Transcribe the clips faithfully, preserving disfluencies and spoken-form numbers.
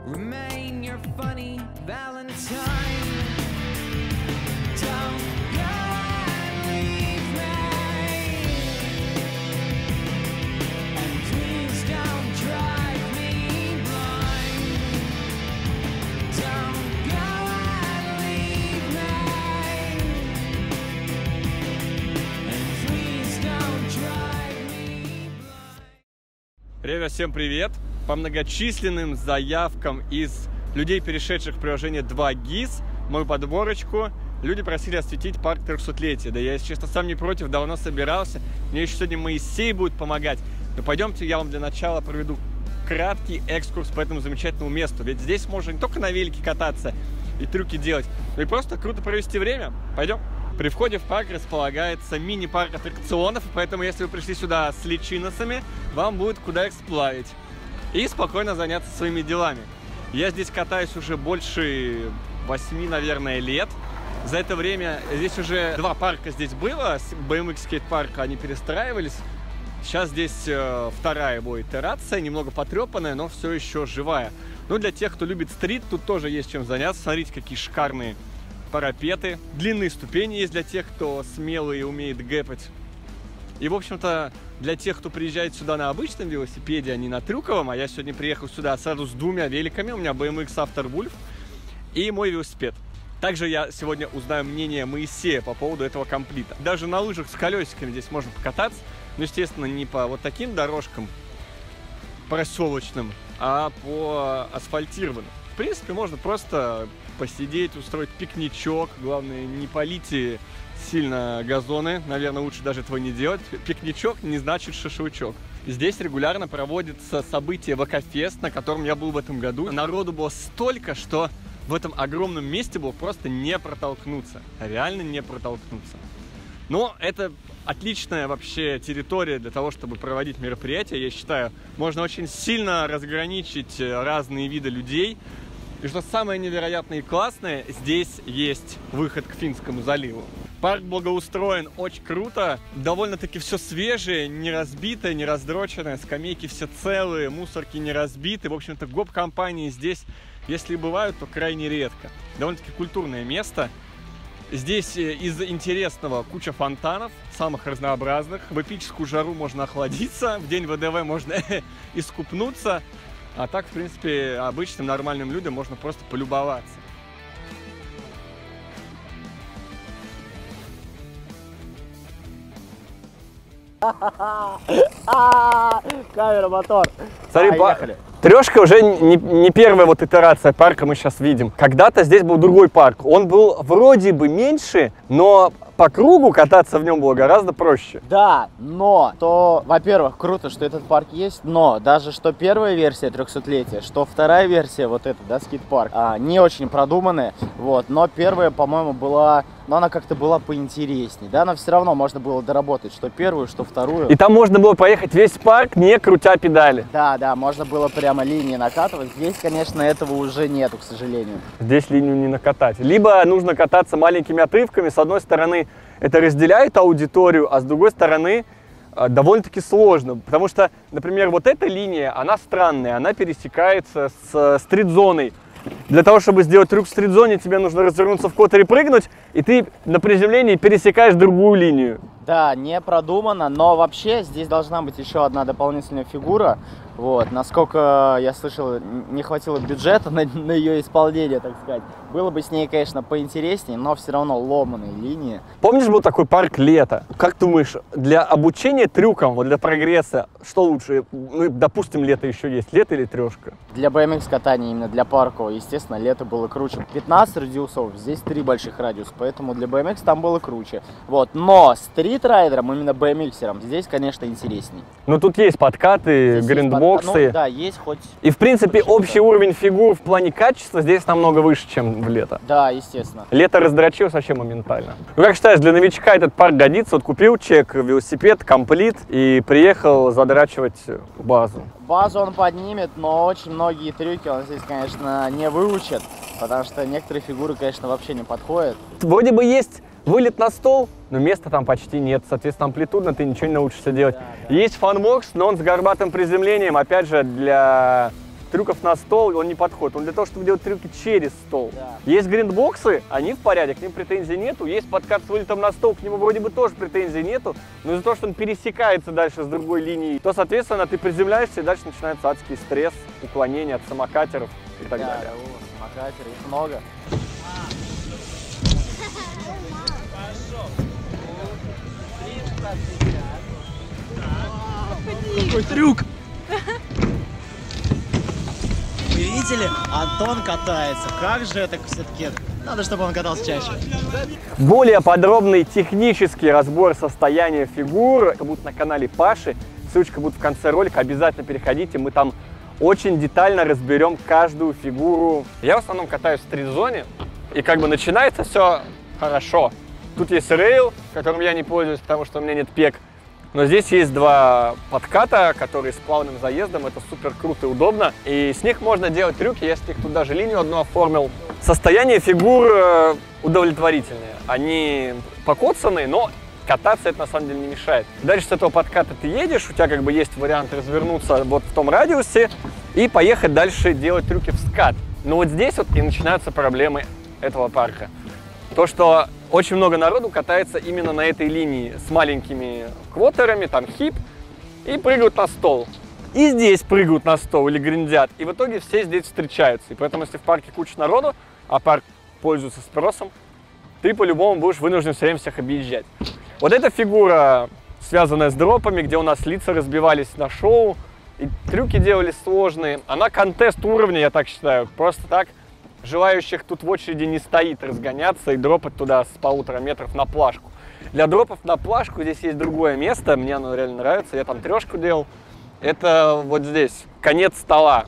Remain your funny Valentine. Don't go and leave me. And please don't drive me blind. Don't go and leave me. And please don't drive me blind. Ребят, всем привет! По многочисленным заявкам из людей, перешедших в приложение два гис, мою подборочку, люди просили осветить парк трехсотлетия. Да я, если честно, сам не против, давно собирался. Мне еще сегодня Моисей будет помогать. Но пойдемте, я вам для начала проведу краткий экскурс по этому замечательному месту. Ведь здесь можно не только на велике кататься и трюки делать, но и просто круто провести время. Пойдем. При входе в парк располагается мини-парк аттракционов, поэтому если вы пришли сюда с личиносами, вам будет куда их сплавить и спокойно заняться своими делами. Я здесь катаюсь уже больше восьми, наверное, лет. За это время здесь уже два парка здесь было, бэ эм икс скейт-парка, они перестраивались. Сейчас здесь э, вторая его итерация, немного потрепанная, но все еще живая. Ну, для тех, кто любит стрит, тут тоже есть чем заняться. Смотрите, какие шикарные парапеты. Длинные ступени есть для тех, кто смелый и умеет гэпать. И, в общем-то, для тех, кто приезжает сюда на обычном велосипеде, а не на трюковом, а я сегодня приехал сюда сразу с двумя великами, у меня бэ эм икс Afterwolf и мой велосипед. Также я сегодня узнаю мнение Моисея по поводу этого комплита. Даже на лыжах с колесиками здесь можно покататься, но, естественно, не по вот таким дорожкам проселочным, а по асфальтированным. В принципе, можно просто посидеть, устроить пикничок. Главное, не полите сильно газоны. Наверное, лучше даже этого не делать. Пикничок не значит шашлычок. Здесь регулярно проводится событие ВК-фест, на котором я был в этом году. Народу было столько, что в этом огромном месте было просто не протолкнуться. Реально не протолкнуться. Но это отличная вообще территория для того, чтобы проводить мероприятия. Я считаю, можно очень сильно разграничить разные виды людей. И что самое невероятное и классное, здесь есть выход к Финскому заливу. Парк благоустроен очень круто, довольно-таки все свежее, не разбитое, не раздроченное, скамейки все целые, мусорки не разбиты. В общем-то, гоп-компании здесь, если и бывают, то крайне редко. Довольно-таки культурное место. Здесь из интересного куча фонтанов, самых разнообразных. В эпическую жару можно охладиться, в день вэ дэ вэ можно искупнуться. А так, в принципе, обычным нормальным людям можно просто полюбоваться. Камера, мотор. Смотри, поехали. Трешка уже не, не первая вот итерация парка мы сейчас видим. Когда-то здесь был другой парк. Он был вроде бы меньше, но по кругу кататься в нем было гораздо проще. Да, но, то, во-первых, круто, что этот парк есть, но даже что первая версия трехсотлетия, что вторая версия, вот эта, да, скейт-парк, а, не очень продуманная, вот, но первая, по-моему, была, но она как-то была поинтереснее, да, но все равно можно было доработать, что первую, что вторую. И там можно было поехать весь парк, не крутя педали. Да, да, можно было прямо линии накатывать, здесь, конечно, этого уже нету, к сожалению. Здесь линию не накатать. Либо нужно кататься маленькими отрывками, с одной стороны, это разделяет аудиторию, а с другой стороны довольно-таки сложно, потому что, например, вот эта линия, она странная, она пересекается с стрит-зоной. Для того, чтобы сделать трюк в стрит-зоне, тебе нужно развернуться в квотере, прыгнуть, и ты на приземлении пересекаешь другую линию. Да, не продумано, но вообще здесь должна быть еще одна дополнительная фигура. Вот, насколько я слышал, не хватило бюджета на, на ее исполнение, так сказать. Было бы с ней, конечно, поинтереснее, но все равно ломаные линии. Помнишь, был такой парк «Лето»? Как думаешь, для обучения трюкам, вот для прогресса, что лучше? Ну, допустим, «Лето» еще есть. «Лето» или «Трешка»? Для бэ эм икс катания, именно для паркового, естественно, «Лето» было круче. пятнадцать радиусов, здесь три больших радиуса, поэтому для бэ эм икс там было круче. Вот, но стрит-райдерам, именно бэ эм иксерам, здесь, конечно, интересней. Ну, тут есть подкаты, гриндбоксы. Ну, да, есть хоть... И, в принципе, общий уровень фигур в плане качества здесь намного выше, чем в «Лето». Да, естественно. «Лето» раздрочилось вообще моментально. Ну, как считаешь, для новичка этот парк годится? Вот купил чек, велосипед, комплит и приехал задрачивать базу. Базу он поднимет, но очень многие трюки он здесь, конечно, не выучит, потому что некоторые фигуры, конечно, вообще не подходят. Вроде бы есть вылет на стол, но места там почти нет, соответственно, амплитудно ты ничего не научишься делать. Да, да. Есть фанбокс, но он с горбатым приземлением, опять же, для трюков на стол, он не подходит. Он для того, чтобы делать трюки через стол. Да. Есть гриндбоксы, они в порядке, к ним претензий нету. Есть подкат с вылетом на стол, к нему вроде бы тоже претензий нету. Но из-за того, что он пересекается дальше с другой линией, то, соответственно, ты приземляешься, и дальше начинается адский стресс, уклонение от самокатеров и так Да, далее. да, о, самокатеры, их много. Какой трюк! Вы видели? Антон катается. Как же это все-таки? Надо, чтобы он катался чаще. Более подробный технический разбор состояния фигур будет на канале Паши. Ссылочка будет в конце ролика. Обязательно переходите. Мы там очень детально разберем каждую фигуру. Я в основном катаюсь в стрит-зоне. И как бы начинается все хорошо. Тут есть рейл, которым я не пользуюсь, потому что у меня нет пек. Но здесь есть два подката, которые с плавным заездом. Это супер круто и удобно. И с них можно делать трюки, если их тут даже линию одну оформил. Состояние фигур удовлетворительное. Они покоцанные, но кататься это на самом деле не мешает. Дальше с этого подката ты едешь, у тебя как бы есть вариант развернуться вот в том радиусе и поехать дальше делать трюки в скат. Но вот здесь вот и начинаются проблемы этого парка. То, что очень много народу катается именно на этой линии с маленькими квотерами, там хип, и прыгают на стол. И здесь прыгают на стол или гриндят. И в итоге все здесь встречаются. И поэтому, если в парке куча народу, а парк пользуется спросом, ты по-любому будешь вынужден все время всех объезжать. Вот эта фигура, связанная с дропами, где у нас лица разбивались на шоу, и трюки делали сложные, она контест уровня, я так считаю. Просто так желающих тут в очереди не стоит разгоняться и дропать туда с полутора метров на плашку. Для дропов на плашку здесь есть другое место, мне оно реально нравится, я там трешку делал. Это вот здесь, конец стола.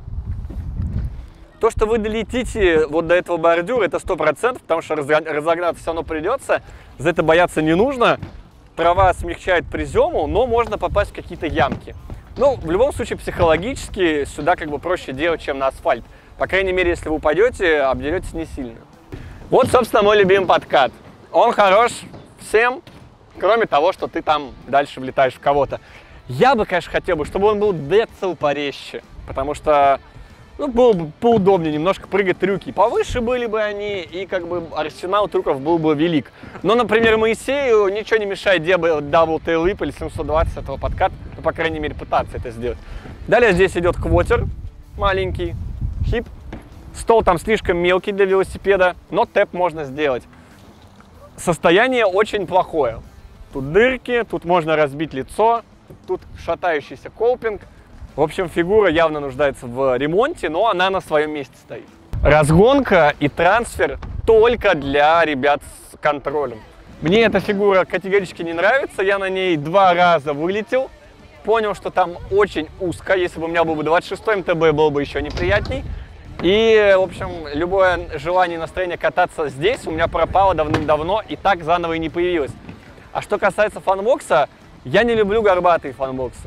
То, что вы долетите вот до этого бордюра, это сто процентов, потому что разогнаться все равно придется. За это бояться не нужно. Трава смягчает призему, но можно попасть в какие-то ямки. Ну, в любом случае, психологически сюда как бы проще делать, чем на асфальт. По крайней мере, если вы упадете, обдеретесь не сильно. Вот, собственно, мой любимый подкат. Он хорош всем, кроме того, что ты там дальше влетаешь в кого-то. Я бы, конечно, хотел бы, чтобы он был децл порезче, потому что ну, было бы поудобнее немножко прыгать трюки. Повыше были бы они, и как бы арсенал трюков был бы велик. Но, например, Моисею ничего не мешает делать дабл тейл лип или семьсот двадцать этого подката, ну, по крайней мере, пытаться это сделать. Далее здесь идет квотер маленький, хип. Стол там слишком мелкий для велосипеда, но тэп можно сделать. Состояние очень плохое. Тут дырки, тут можно разбить лицо, тут шатающийся колпинг. В общем, фигура явно нуждается в ремонте, но она на своем месте стоит. Разгонка и трансфер только для ребят с контролем. Мне эта фигура категорически не нравится. Я на ней два раза вылетел. Понял, что там очень узко. Если бы у меня был бы двадцать шестой эм тэ бэ, было бы еще неприятней. И, в общем, любое желание и настроение кататься здесь у меня пропало давным-давно и так заново и не появилось. А что касается фанбокса, я не люблю горбатые фанбоксы.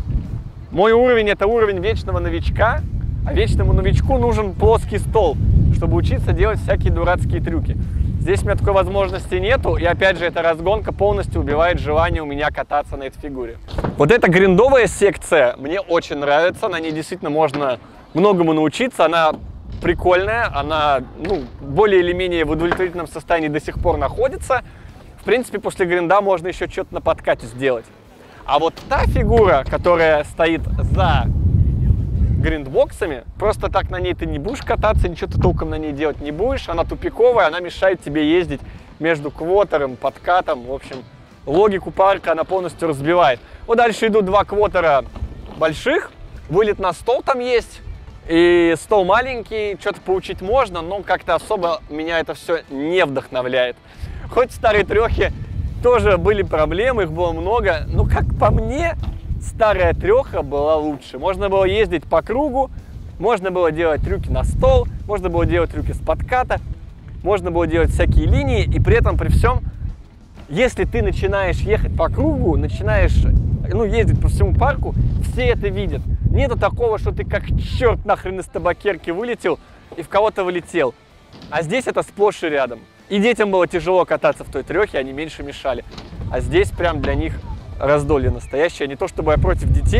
Мой уровень — это уровень вечного новичка, а вечному новичку нужен плоский стол, чтобы учиться делать всякие дурацкие трюки. Здесь у меня такой возможности нету, и опять же эта разгонка полностью убивает желание у меня кататься на этой фигуре. Вот эта гриндовая секция мне очень нравится, на ней действительно можно многому научиться, она прикольная, она ну, более или менее в удовлетворительном состоянии до сих пор находится. В принципе, после гринда можно еще что-то на подкате сделать. А вот та фигура, которая стоит за гриндбоксами, просто так на ней ты не будешь кататься, ничего ты толком на ней делать не будешь. Она тупиковая, она мешает тебе ездить между квотером, подкатом. В общем, логику парка она полностью разбивает. Вот дальше идут два квотера больших, вылет на стол там есть. И стол маленький, что-то поучить можно, но как-то особо меня это все не вдохновляет. Хоть в старой трехе тоже были проблемы, их было много, но как по мне, старая треха была лучше. Можно было ездить по кругу, можно было делать трюки на стол, можно было делать трюки с подката, можно было делать всякие линии, и при этом, при всем, если ты начинаешь ехать по кругу, начинаешь ну, ездить по всему парку, все это видят. Нету такого, что ты как черт нахрен из табакерки вылетел и в кого-то вылетел. А здесь это сплошь и рядом. И детям было тяжело кататься в той трехе, они меньше мешали. А здесь прям для них раздолье настоящее. Не то чтобы я против детей,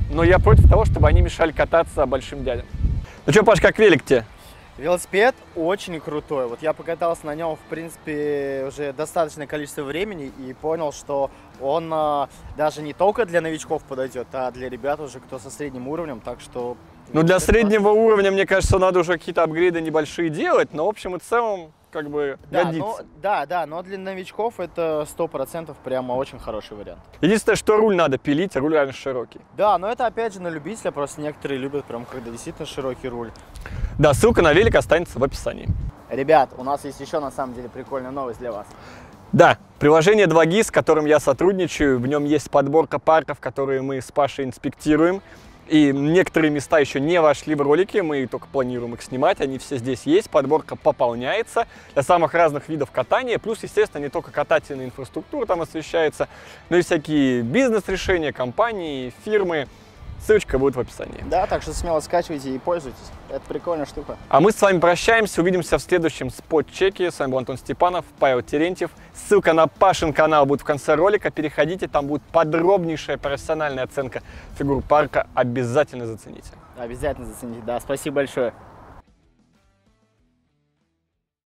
но я против того, чтобы они мешали кататься большим дядям. Ну что, Паш, как велик тебе? Велосипед очень крутой. Вот я покатался на нем, в принципе, уже достаточное количество времени и понял, что он а, даже не только для новичков подойдет, а для ребят уже, кто со средним уровнем, так что... Ну, для среднего уровня, мне кажется, надо уже какие-то апгрейды небольшие делать, но в общем и целом, как бы, Да, годится. но, да, да, но для новичков это сто процентов прямо очень хороший вариант. Единственное, что руль надо пилить, руль реально широкий. Да, но это опять же на любителя, просто некоторые любят прям, когда действительно широкий руль. Да, ссылка на велик останется в описании. Ребят, у нас есть еще на самом деле прикольная новость для вас. Да, приложение два джи, с которым я сотрудничаю, в нем есть подборка парков, которые мы с Пашей инспектируем. И некоторые места еще не вошли в ролики, мы только планируем их снимать, они все здесь есть, подборка пополняется для самых разных видов катания, плюс, естественно, не только катательная инфраструктура там освещается, но и всякие бизнес-решения, компании, фирмы. Ссылочка будет в описании. Да, так что смело скачивайте и пользуйтесь. Это прикольная штука. А мы с вами прощаемся, увидимся в следующем спот-чеке. С вами был Антон Степанов, Павел Терентьев. Ссылка на Пашин канал будет в конце ролика. Переходите, там будет подробнейшая профессиональная оценка фигур парка. Обязательно зацените. Обязательно зацените. Да, спасибо большое.